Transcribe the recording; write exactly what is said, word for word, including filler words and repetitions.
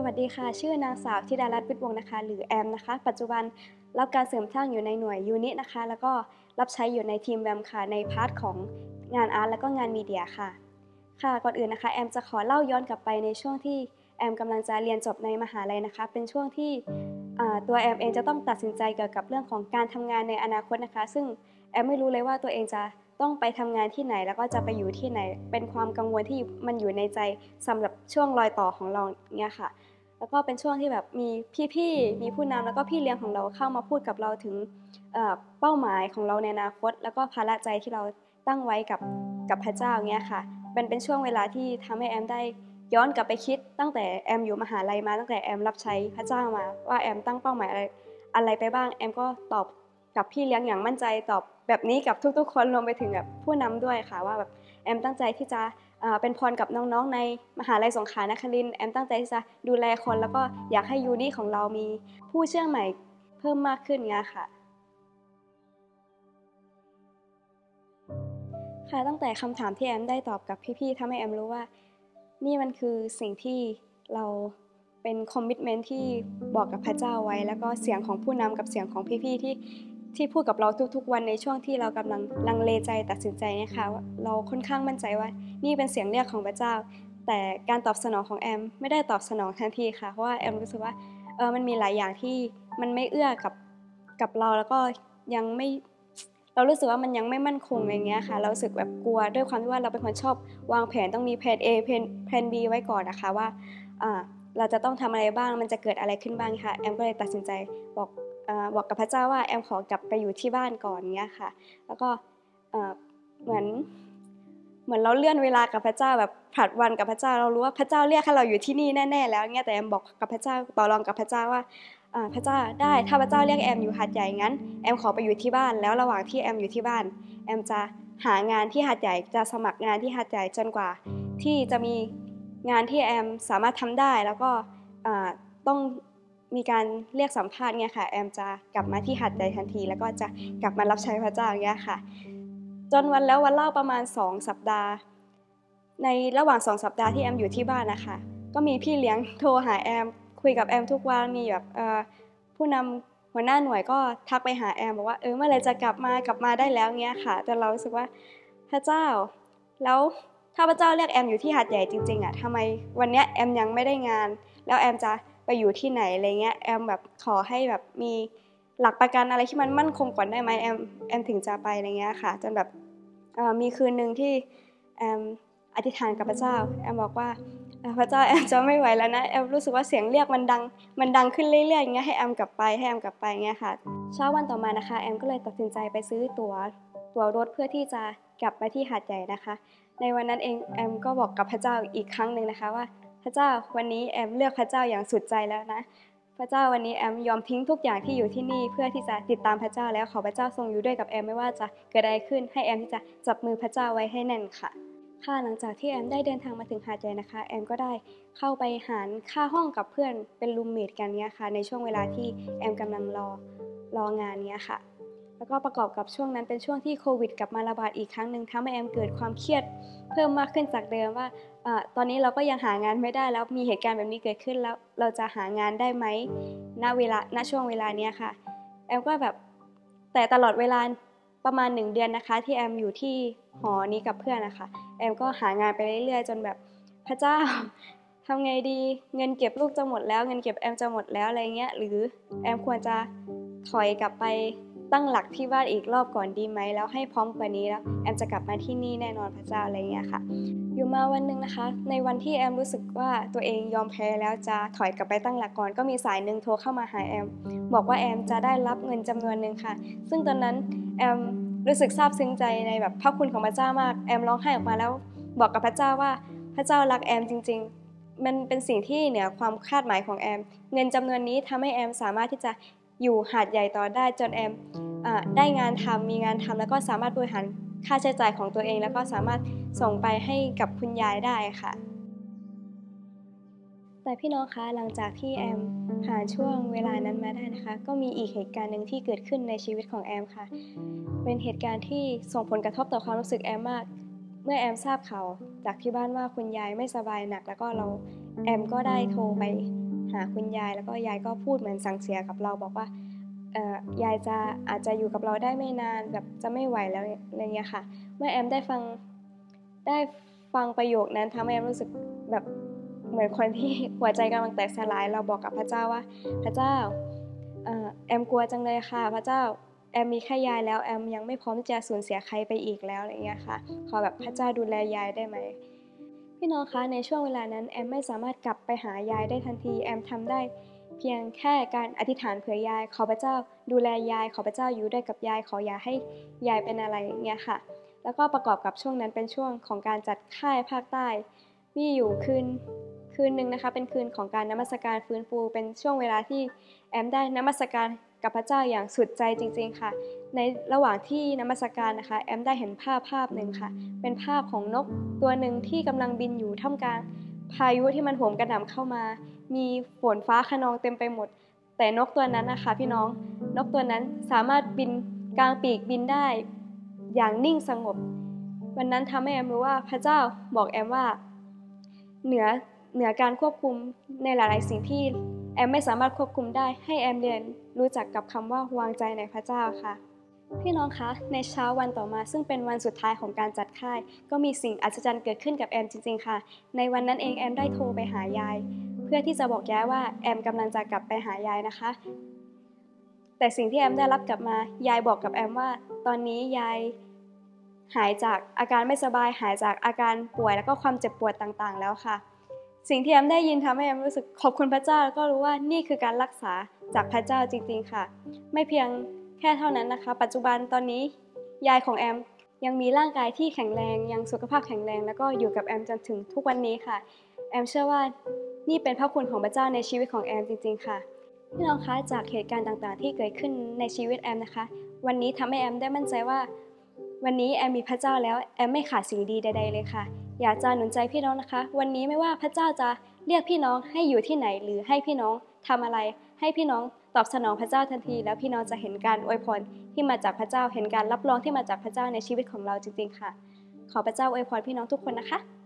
วัสดีค่ะชื่อนางสาวธิดารัตน์วิทย์วงศ์นะคะหรือแอมนะคะปัจจุบันรับการเสริมสร้างอยู่ในหน่วยยูนินะคะแล้วก็รับใช้อยู่ในทีมแวมค่ะในพาร์ทของงานอาร์ตแล้วก็งานมีเดียค่ะค่ะก่อนอื่นนะคะแอมจะขอเล่าย้อนกลับไปในช่วงที่แอมกำลังจะเรียนจบในมหาลัยนะคะเป็นช่วงที่ตัวแอมเองจะต้องตัดสินใจเกี่ยวกับเรื่องของการทำงานในอนาคตนะคะซึ่งแอมไม่รู้เลยว่าตัวเองจะต้องไปทำงานที่ไหนแล้วก็จะไปอยู่ที่ไหนเป็นความกังวลที่มันอยู่ในใจสำหรับช่วงรอยต่อของเราเนี่ยค่ะแล้วก็เป็นช่วงที่แบบมีพี่ๆมีผู้นำแล้วก็พี่เลี้ยงของเราเข้ามาพูดกับเราถึงเป้าหมายของเราในอนาคตแล้วก็ภาระใจที่เราตั้งไว้กับกับพระเจ้าเงี้ยค่ะเป็นเป็นช่วงเวลาที่ทำให้แอมได้ย้อนกลับไปคิดตั้งแต่แอมอยู่มหาลัยมาตั้งแต่แอมรับใช้พระเจ้ามาว่าแอมตั้งเป้าหมายอะไรอะไรไปบ้างแอมก็ตอบกับพี่เลี้ยงอย่างมั่นใจตอบแบบนี้กับทุกๆคนรวมไปถึงแบบผู้นำด้วยค่ะว่าแบบแอมตั้งใจที่จะเป็นพรกับน้องๆในมหาลัยสงขลานครินทร์แอมตั้งใจที่จะดูแลคนแล้วก็อยากให้ยูนิของเรามีผู้เชื่อใหม่เพิ่มมากขึ้นเงี้ยค่ะค่ะตั้งแต่คำถามที่แอมได้ตอบกับพี่ๆทำให้แอมรู้ว่านี่มันคือสิ่งที่เราเป็นคอมมิตเมนต์ที่บอกกับพระเจ้าไว้แล้วก็เสียงของผู้นำกับเสียงของพี่ๆที่ที่พูดกับเราทุกๆวันในช่วงที่เรากำลังลังเลใจตัดสินใจเนี่ยค่ะเราค่อนข้างมั่นใจว่านี่เป็นเสียงเรียกของพระเจ้าแต่การตอบสนองของแอมไม่ได้ตอบสนองทันทีค่ะเพราะว่าแอมรู้สึกว่าเออมันมีหลายอย่างที่มันไม่เอื้อกับกับเราแล้วก็ยังไม่เรารู้สึกว่ามันยังไม่มั่นคงอย่างเงี้ยค่ะเรารู้สึกแบบกลัวด้วยความที่ว่าเราเป็นคนชอบวางแผนต้องมีแผน A แผนแผน บี ไว้ก่อนนะคะว่าเราจะต้องทำอะไรบ้างมันจะเกิดอะไรขึ้นบ้างค่ะแอมก็เลยตัดสินใจบอกบอกกับพระเจ้าว่าแอมขอกลับไปอยู่ที่บ้านก่อนเงี้ยค่ะแล้วก็เหมือนเหมือนเราเลื่อนเวลากับพระเจ้าแบบผลัดวันกับพระเจ้าเรารู้ว่าพระเจ้าเรียกให้เราอยู่ที่นี่แน่ๆแล้วเงี้ยแต่แอมบอกกับพระเจ้าต่อรองกับพระเจ้าว่าพระเจ้าได้ถ้าพระเจ้าเรียกแอมอยู่หาดใหญ่งั้นแอมขอไปอยู่ที่บ้านแล้วระหว่างที่แอมอยู่ที่บ้านแอมจะหางานที่หาดใหญ่จะสมัครงานที่หาดใหญ่จนกว่าที่จะมีงานที่แอมสามารถทำได้แล้วก็ต้องมีการเรียกสัมภาษณ์เนี่ยค่ะแอมจะกลับมาที่หาดใหญ่ทันทีแล้วก็จะกลับมารับใช้พระเจ้าเนี่ยค่ะจนวันแล้ววันเล่าประมาณสองสัปดาห์ในระหว่างสองสัปดาห์ที่แอมอยู่ที่บ้านนะคะก็มีพี่เลี้ยงโทรหาแอมคุยกับแอมทุกวันมีแบบผู้นำหัวหน้าหน่วยก็ทักไปหาแอมบอกว่าเออเมื่อไรจะกลับมากลับมาได้แล้วเงี้ยค่ะแต่เรารู้สึกว่าพระเจ้าแล้วถ้าพระเจ้าเรียกแอมอยู่ที่หาดใหญ่จริงๆอ่ะทำไมวันเนี้ยแอมยังไม่ได้งานแล้วแอมจะไปอยู่ที่ไหนอะไรเงี้ยแอมแบบขอให้แบบมีหลักประกันอะไรที่มันมั่นคงก่อนได้ไหมแอมแอมถึงจะไปอะไรเงี้ยค่ะจนแบบมีคืนหนึ่งที่แอมอธิษฐานกับพระเจ้าแอมบอกว่าพระเจ้าแอมจะไม่ไหวแล้วนะแอมรู้สึกว่าเสียงเรียกมันดังมันดังขึ้นเรื่อยๆอย่างเงี้ยให้แอมกลับไปให้แอมกลับไปเงี้ยค่ะเช้าวันต่อมานะคะแอมก็เลยตัดสินใจไปซื้อตั๋วตั๋วรถเพื่อที่จะกลับไปที่หาดใหญ่นะคะในวันนั้นเองแอมก็บอกกับพระเจ้าอีกครั้งหนึ่งนะคะว่าพระเจ้าวันนี้แอมเลือกพระเจ้าอย่างสุดใจแล้วนะพระเจ้าวันนี้แอมยอมทิ้งทุกอย่างที่อยู่ที่นี่เพื่อที่จะติดตามพระเจ้าแล้วขอพระเจ้าทรงอยู่ด้วยกับแอมไม่ว่าจะเกิดอะไรขึ้นให้แอมที่จะจับมือพระเจ้าไว้ให้แน่นค่ะค่ะหลังจากที่แอมได้เดินทางมาถึงหาดใหญ่นะคะแอมก็ได้เข้าไปหารค่าห้องกับเพื่อนเป็นรูมเมทกันเนี้ยค่ะในช่วงเวลาที่แอมกำลังรอรองานเนี้ยค่ะแล้วก็ประกอบกับช่วงนั้นเป็นช่วงที่โควิดกลับมาระบาดอีกครั้งหนึ่งทำให้แอมเกิดความเครียดเพิ่มมากขึ้นจากเดิมว่าตอนนี้เราก็ยังหางานไม่ได้แล้วมีเหตุการณ์แบบนี้เกิดขึ้นแล้วเราจะหางานได้ไหมณเวลาณช่วงเวลาเนี้ยค่ะแอมก็แบบแต่ตลอดเวลาประมาณหนึ่งเดือนนะคะที่แอมอยู่ที่หอนี้กับเพื่อนนะคะแอมก็หางานไปเรื่อยๆจนแบบพระเจ้าทำไงดีเงินเก็บลูกจะหมดแล้วเงินเก็บแอมจะหมดแล้วอะไรเงี้ยหรือแอมควรจะถอยกลับไปตั้งหลักที่บ้านอีกรอบก่อนดีไหมแล้วให้พร้อมกว่านี้แล้วแอมจะกลับมาที่นี่แน่นอนพระเจ้าอะไรเงี้ยค่ะอยู่มาวันหนึ่งนะคะในวันที่แอมรู้สึกว่าตัวเองยอมแพ้แล้วจะถอยกลับไปตั้งหลักก่อนก็มีสายหนึ่งโทรเข้ามาหาแอมบอกว่าแอมจะได้รับเงินจำนวนหนึ่งค่ะซึ่งตอนนั้นแอมรู้สึกซาบซึ้งใจในแบบพระคุณของพระเจ้ามากแอมร้องไห้ออกมาแล้วบอกกับพระเจ้าว่าพระเจ้ารักแอมจริงๆมันเป็นสิ่งที่เหนือความคาดหมายของแอมเงินจำนวนนี้ทำให้แอมสามารถที่จะอยู่หาดใหญ่ต่อได้จนแอมได้งานทำมีงานทำแล้วก็สามารถบริหารค่าใช้จ่ายของตัวเองแล้วก็สามารถส่งไปให้กับคุณยายได้ค่ะแต่พี่น้องคะหลังจากที่แอมผ่านช่วงเวลานั้นมาได้นะคะก็มีอีกเหตุการณ์หนึ่งที่เกิดขึ้นในชีวิตของแอมค่ะเป็นเหตุการณ์ที่ส่งผลกระทบต่อความรู้สึกแอมมากเมื่อแอมทราบข่าวจากที่บ้านว่าคุณยายไม่สบายหนักแล้วก็เราแอมก็ได้โทรไปหาคุณยายแล้วก็ยายก็พูดเหมือนสั่งเสียกับเราบอกว่าเอ่อยายจะอาจจะอยู่กับเราได้ไม่นานแบบจะไม่ไหวแล้วอะไรเงี้ยค่ะเมื่อแอมได้ฟังได้ฟังประโยคนั้นทำให้แอมรู้สึกแบบเหมือนคนที่หัวใจกำลังแตกสลายเราบอกกับพระเจ้าว่าพระเจ้าเอ่อแอมกลัวจังเลยค่ะพระเจ้าแอมมีแค่ยายแล้วแอมยังไม่พร้อมที่จะสูญเสียใครไปอีกแล้วอะไรเงี้ยค่ะขอแบบพระเจ้าดูแลยายได้ไหมพี่น้องคะในช่วงเวลานั้นแอมไม่สามารถกลับไปหายายได้ทันทีแอมทำได้เพียงแค่การอธิษฐานเผื่อยายขอพระเจ้าดูแลยายขอพระเจ้าอยู่ด้วยกับยายขออย่าให้ยายเป็นอะไรเงี้ยค่ะแล้วก็ประกอบกับช่วงนั้นเป็นช่วงของการจัดค่ายภาคใต้มีอยู่คืนคืนหนึ่งนะคะเป็นคืนของการนมัสการฟื้นฟูเป็นช่วงเวลาที่แอมได้นมัสการกับพระเจ้าอย่างสุดใจจริงๆค่ะในระหว่างที่นมัสการนะคะแอมได้เห็นภาพภาพหนึ่งค่ะเป็นภาพของนกตัวหนึ่งที่กำลังบินอยู่ท่ามกลางพายุที่มันโหมกระหน่ำเข้ามามีฝนฟ้าคะนองเต็มไปหมดแต่นกตัวนั้นนะคะพี่น้องนกตัวนั้นสามารถบินกลางปีกบินได้อย่างนิ่งสงบวันนั้นทำให้แอมรู้ว่าพระเจ้าบอกแอมว่าเหนือเหนือการควบคุมในหลายๆสิ่งที่แอมไม่สามารถควบคุมได้ให้แอมเรียนรู้จักกับคำว่าวางใจในพระเจ้าค่ะพี่น้องคะในเช้าวันต่อมาซึ่งเป็นวันสุดท้ายของการจัดค่ายก็มีสิ่งอัศจรรย์เกิดขึ้นกับแอมจริงๆค่ะในวันนั้นเองแอมได้โทรไปหายายเพื่อที่จะบอกยายว่าแอมกำลังจะกลับไปหายายนะคะแต่สิ่งที่แอมได้รับกลับมายายบอกกับแอมว่าตอนนี้ยายหายจากอาการไม่สบายหายจากอาการป่วยแล้วก็ความเจ็บปวดต่างๆแล้วค่ะสิ่งที่แอมได้ยินทำให้แอมรู้สึกขอบคุณพระเจ้าแล้วก็รู้ว่านี่คือการรักษาจากพระเจ้าจริงๆค่ะไม่เพียงแค่เท่านั้นนะคะปัจจุบันตอนนี้ยายของแอมยังมีร่างกายที่แข็งแรงยังสุขภาพแข็งแรงแล้วก็อยู่กับแอมจนถึงทุกวันนี้ค่ะแอมเชื่อว่านี่เป็นพระคุณของพระเจ้าในชีวิตของแอมจริงๆค่ะพี่น้องคะจากเหตุการณ์ต่างๆที่เกิดขึ้นในชีวิตแอมนะคะวันนี้ทำให้แอมได้มั่นใจว่าวันนี้แอมมีพระเจ้าแล้วแอมไม่ขาดสิ่งดีใดๆเลยค่ะอยากจะหนุนใจพี่น้องนะคะวันนี้ไม่ว่าพระเจ้าจะเรียกพี่น้องให้อยู่ที่ไหนหรือให้พี่น้องทำอะไรให้พี่น้องตอบสนองพระเจ้าทันทีแล้วพี่น้องจะเห็นการอวยพรที่มาจากพระเจ้าเห็นการรับรองที่มาจากพระเจ้าในชีวิตของเราจริงๆค่ะขอพระเจ้าอวยพรพี่น้องทุกคนนะคะ